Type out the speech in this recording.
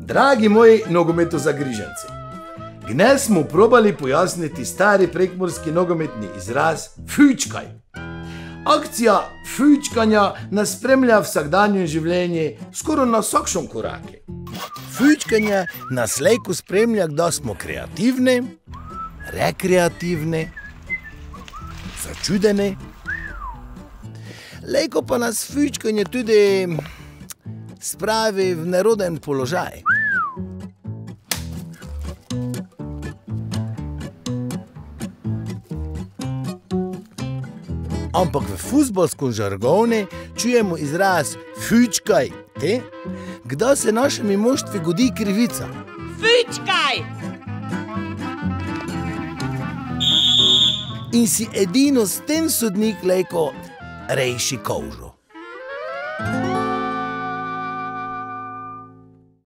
Dragi moji nogometozagriženci, danes smo probali pojasniti stari prekmurski nogometni izraz fujčkaj. Akcija fujčkanja nas spremlja v vsakdanjem življenju skoraj na vsakšnem koraku. Fujčkanje nas lejko spremlja, da smo kreativni, rekreativni, začudeni. Lejko pa nas fujčkanje tudi spravi v neroden položaj. Ampak v fuzbalskem žargonu čujemo izraz fujčkaj, kdaj se našemu moštvu godi krivica. Fujčkaj! In si edino s tem sodnik lejko rejši kožo.